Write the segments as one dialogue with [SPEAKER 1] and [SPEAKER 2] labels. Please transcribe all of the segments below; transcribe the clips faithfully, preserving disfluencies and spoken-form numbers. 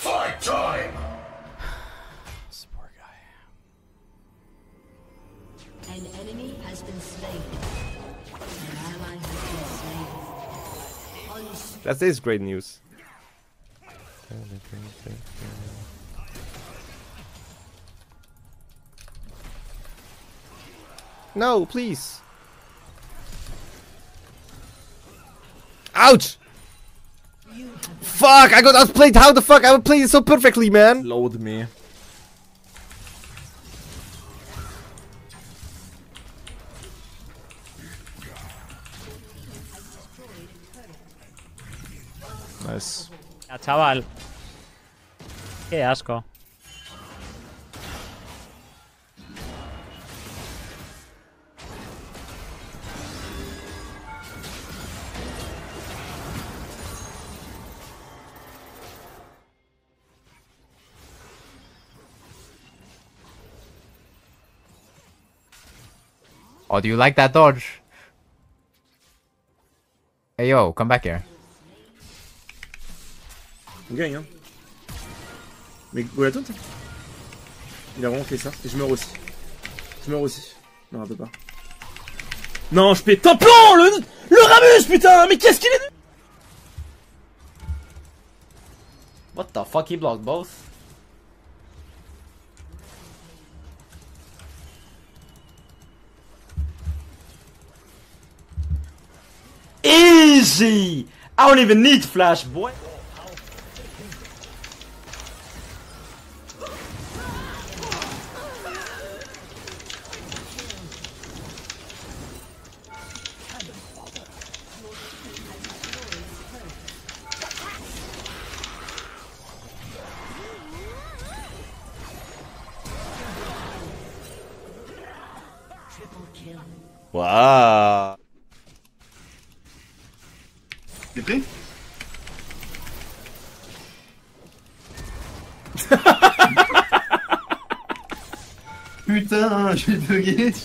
[SPEAKER 1] Fight time!
[SPEAKER 2] This poor guy.
[SPEAKER 3] An enemy has been slain. An ally has been slain.
[SPEAKER 4] That is great news. No, please. Ouch! Fuck! I got outplayed. How the fuck? I would play it so perfectly, man.
[SPEAKER 2] Load me. Nice.
[SPEAKER 5] Ya, chaval. Qué asco.
[SPEAKER 6] Oh, do you like that dodge? Hey yo, come back here.
[SPEAKER 2] On gagne, hein. Mais Golaton, il a vraiment fait ça. Et je meurs aussi. Je meurs aussi. Non, un peu pas. Non, je pète un plan. Le, le Ramus, putain. Mais qu'est-ce qu'il est.
[SPEAKER 6] What the fuck? He blocked both.
[SPEAKER 5] Easy! I don't even need flash, boy.
[SPEAKER 2] Waouh.
[SPEAKER 1] T'es prêt? Putain, j'ai bugué.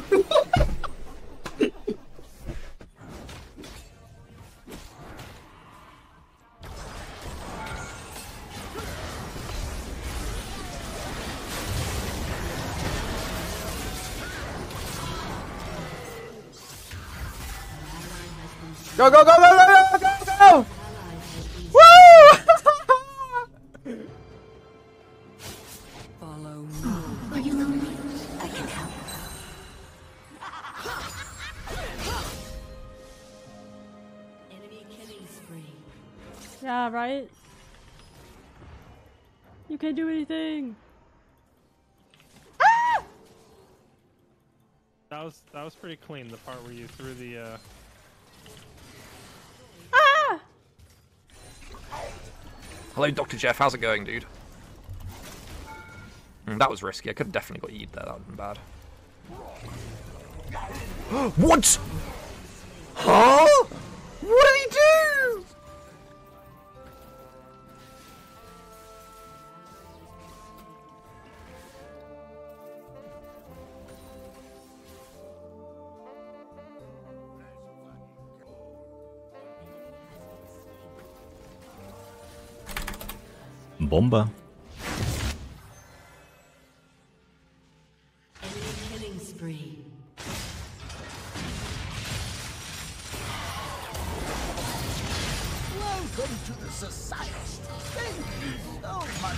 [SPEAKER 4] Go, go, go, go, go, go, go, go! Woo!
[SPEAKER 3] Follow me. Are you lonely? I can help. Enemy killing spree.
[SPEAKER 7] Yeah, right? You can't do anything.
[SPEAKER 8] That was that was pretty clean. The part where you threw the. Uh...
[SPEAKER 7] Ah!
[SPEAKER 9] Hello, Doctor Jeff. How's it going, dude? Mm, that was risky. I could have definitely got E'd there. That would have been bad. What? Huh? What did he do?
[SPEAKER 10] Bomba.
[SPEAKER 3] Enemy killing spree.
[SPEAKER 1] Welcome to the society. Thank you so much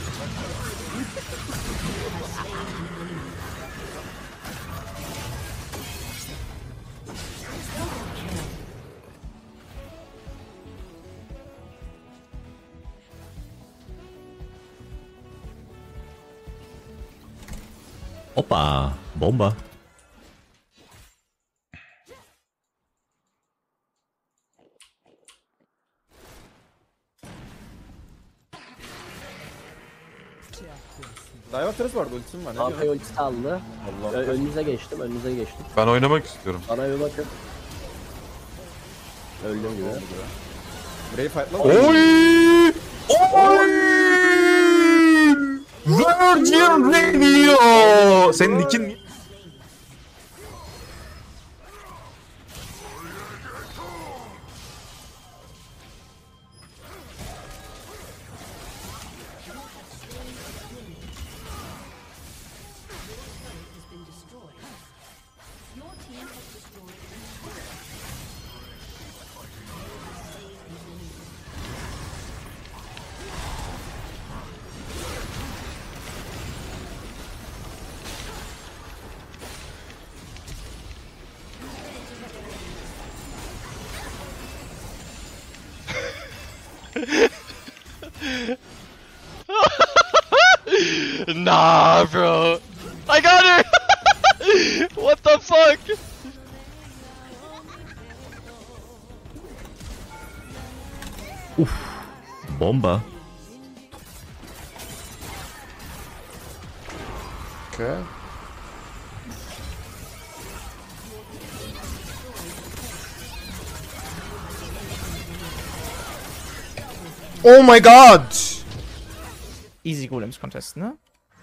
[SPEAKER 10] Opa, bomba.
[SPEAKER 4] Dive atarız vardı, ultim var. Ne
[SPEAKER 11] Arkaya
[SPEAKER 4] diyorsun?
[SPEAKER 11] ultisi aldı.
[SPEAKER 4] Allah.
[SPEAKER 11] Ö- önünüze geçtim, önünüze geçtim.
[SPEAKER 12] Ben oynamak istiyorum.
[SPEAKER 11] Bana bir bakın. Öldüm gibi.
[SPEAKER 4] Burayı fightla.
[SPEAKER 12] Oy! Oy! Virgin Radio! Senin nickin...
[SPEAKER 11] Nah, bro. I got her! What the fuck?
[SPEAKER 10] Oof. Bomba.
[SPEAKER 4] Okay. Oh my god!
[SPEAKER 13] Easy Golems Contest, ne?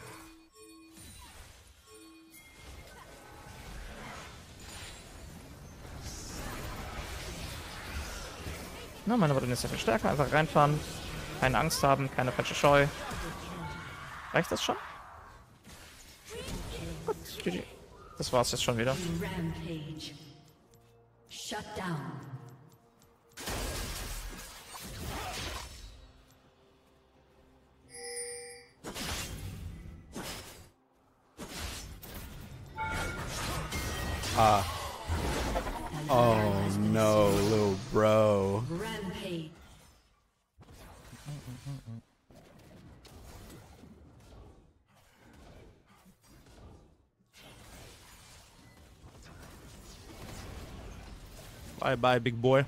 [SPEAKER 13] Na, meine Baron ist ja viel stärker. Einfach reinfahren. Keine Angst haben, keine falsche Scheu. Reicht das schon? Gut, G G. Das war's jetzt schon wieder.
[SPEAKER 3] Rampage. Shut down.
[SPEAKER 4] Ah. Oh no, little bro.
[SPEAKER 3] Rampage.
[SPEAKER 12] Bye bye, big boy.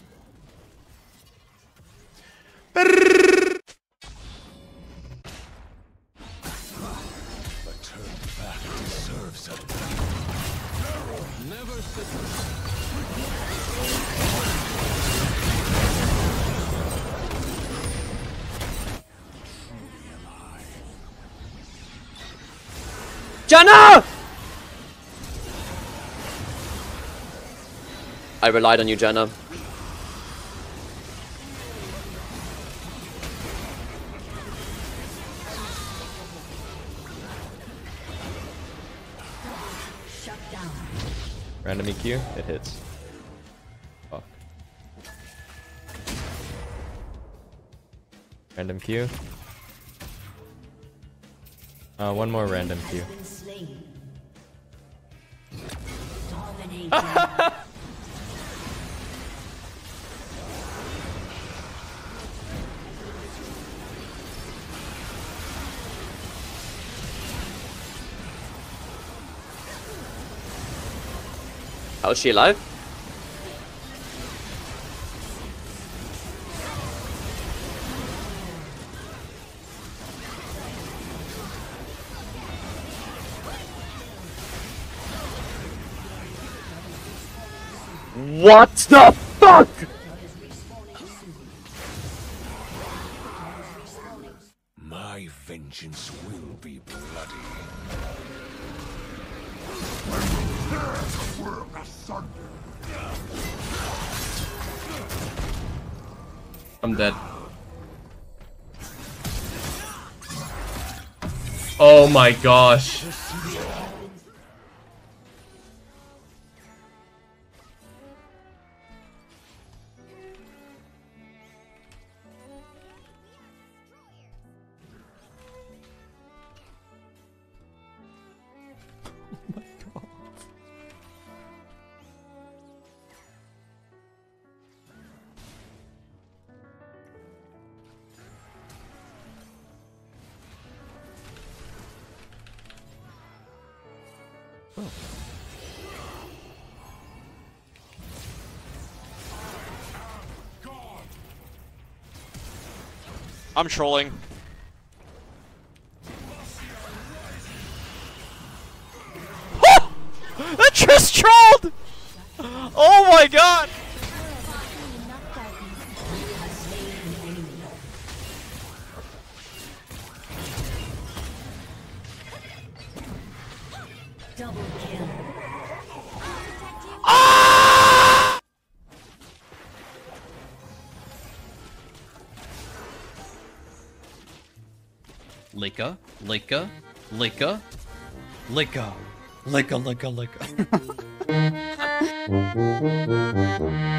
[SPEAKER 13] Janna!
[SPEAKER 11] I relied on you, Janna.
[SPEAKER 3] Shut down.
[SPEAKER 11] Random E Q, it hits. Fuck. Random Q. Uh, one more random Q. How is she alive?
[SPEAKER 12] What the fuck?
[SPEAKER 1] My vengeance will be bloody.
[SPEAKER 14] I'm dead. Oh my gosh.
[SPEAKER 11] I'm trolling. That Triss trolled! Oh my god!
[SPEAKER 3] Double kill.
[SPEAKER 11] Ah!
[SPEAKER 14] Lika, Lika, Lika, Lika, Lika, Lika, Lika.